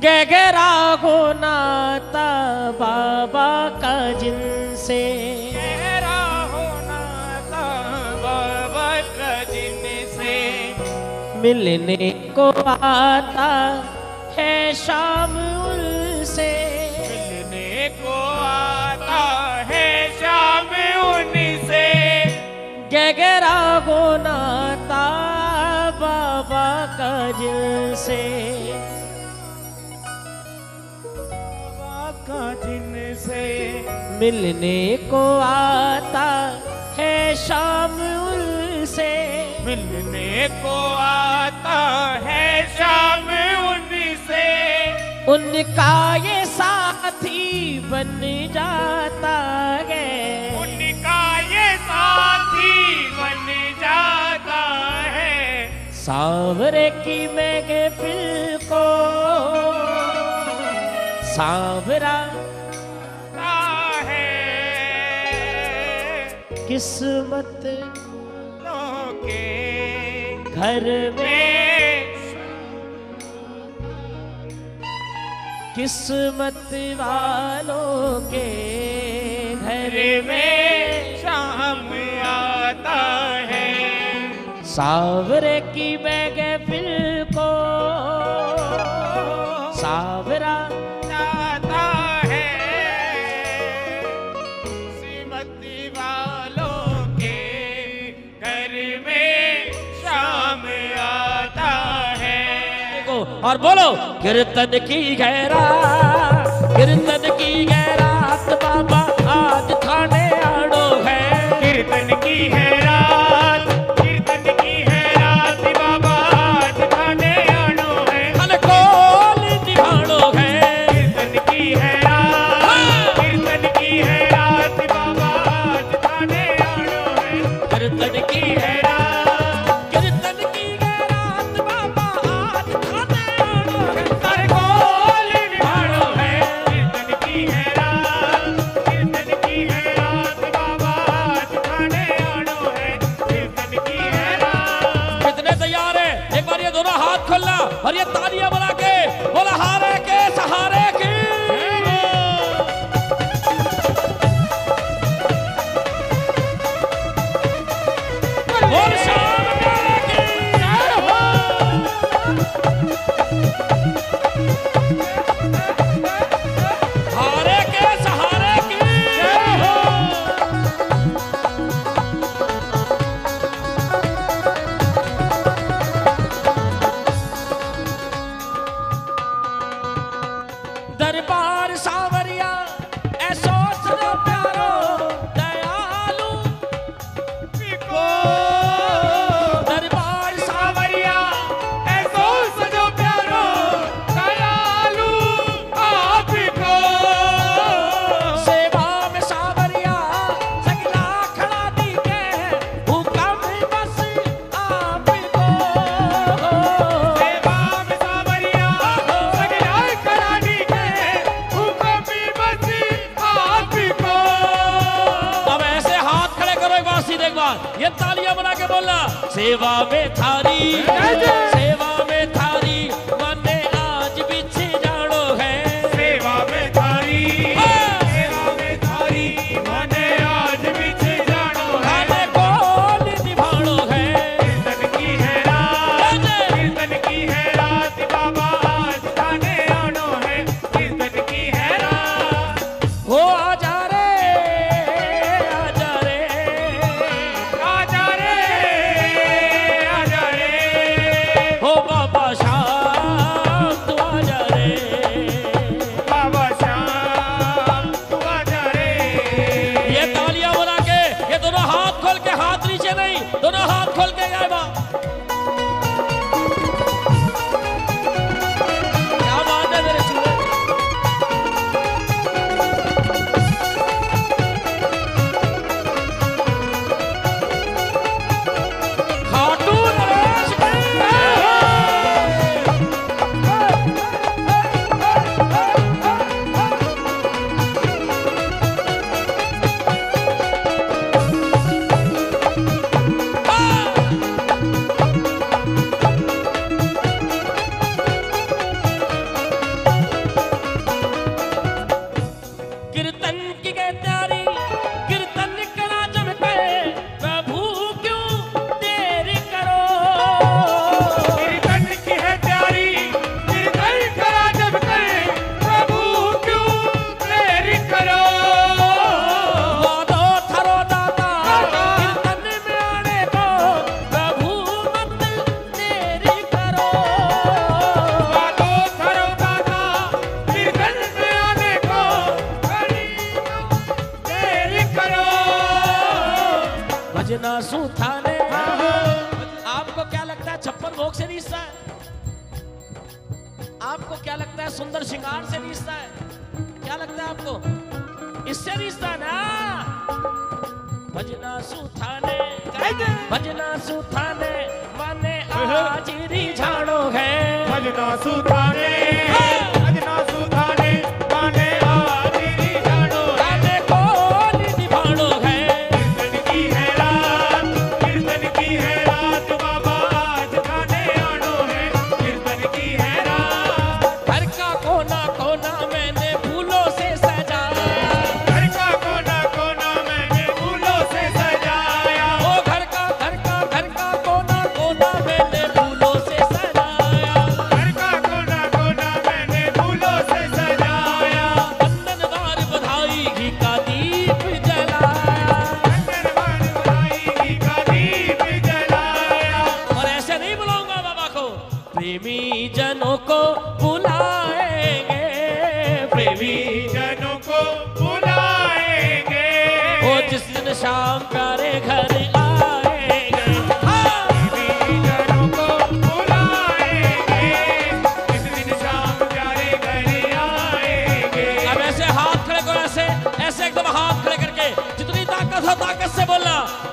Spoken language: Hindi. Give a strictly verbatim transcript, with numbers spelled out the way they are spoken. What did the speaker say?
गहरा हो नाता बाबा का जिनसे, गहरा हो नाता बाबा का जिनसे, मिलने को आता है शाम उनसे, मिलने को आता है शाम उनसे, गहरा हो नाता बाबा का जिनसे, बाबा का जिनसे, मिलने को आता है शाम उनसे, मिलने को आता है शाम उनसे, उनका ये साथी बन जाता है, उनका ये साथी बन जाता है, सांवरे की महफिल को सांवरा है किस्मत के घर में, किस्मत वालों के घर में शाम आता है, सांवरे की महफिल को सांवरा जाता है, श्रीमती वालों के घर में शाम आता है। और बोलो कीर्तन की गहरा, कीर्तन की गहरात बाबा आज थाने आड़ो है, कीर्तन की है रात, कीर्तन की है रात बाबा आज थाने आड़ो है, अलकोल निभाड़ो है, कीर्तन की है रात, कीर्तन की है रात बाबा आज थाने आड़ो है, कीर्तन की है रात, कीर्तन की गहरात बाबा आज थाने आड़ो है, अलकोल निभाड़ो है, कीर्तन की है रात, कीर्तन की है रात बाबा आज थाने आड़ो है, कीर्तन की है रात। कितने तैयार है? एक बार ये दोनों हाथ खोलना और ये तालियां बना के बोला हारे के सहारे की। बोल शाम वाले की जय हो। हारे के सहारे की जय हो। दरबार सावरिया ऐसो सदा प्यारो दयालु को दरबार सावरिया ऐसो सजो प्यारो दयालु आपको, सेवा में सावरिया सगला खड़ा दी के हुक्म बस आपको, सेवा में सावरिया सगला करानी के हुक्म भी बस आपको। अब ऐसे हाथ खड़े करो एक बार सीधे एक बार ये तालियां बना के बोलना सेवा में थारी, सेवा में थारी मने आज बिछे जाड़ो है, सेवा में थारी, सेवा में थारी मने आज बिछे जानो है, खाने कौन निभाड़ो है, कीर्तन की है रात, कीर्तन की है रात बाबा आज थाने आनो है, कीर्तन की है रात। हो आजा रे आजा रे आजा रे आजा रे भजना सुथाने। आपको क्या लगता है छप्पन भोग से रिश्ता है? आपको क्या लगता है सुंदर श्रृंगार से रिश्ता है? क्या लगता है आपको? इससे रिश्ता है ना। भजना सुथाने, भजना सुथाने माने आज रिझाणो है। भजना सुथाने, भजना सुथाने माने आज रिझाणो है। आने को निभाणो है। कीर्तन की है रात, कीर्तन की है रात बाबा आज खाने आनो है। कीर्तन की है रात। घर का कोना कोना मैंने फूलों से सजाया। घर का कोना कोना मैंने फूलों से सजाया। ओ घर का घर का घर का कोना कोना मैंने फूलों से सजाया। घर का कोना कोना मैंने फूलों से सजाया। बंधनवार बधाई घी का दीप जलाया। बंधनवार बधाई घी का दीप जलाया। और ऐसे नहीं बुलाऊंगा बाबा को, प्रेमी जनों को बुलाएंगे। प्रेमी जनों को बुलाएंगे। वो जिस दिन शाम प्यारे घर आएंगे। हाँ। जनों को बुलाएंगे। इस दिन शाम प्यारे घर आएंगे। अब ऐसे हाथ खड़े करो, ऐसे ऐसे एकदम हाथ खड़े करके जितनी ताकत हो ताकत से बोलना,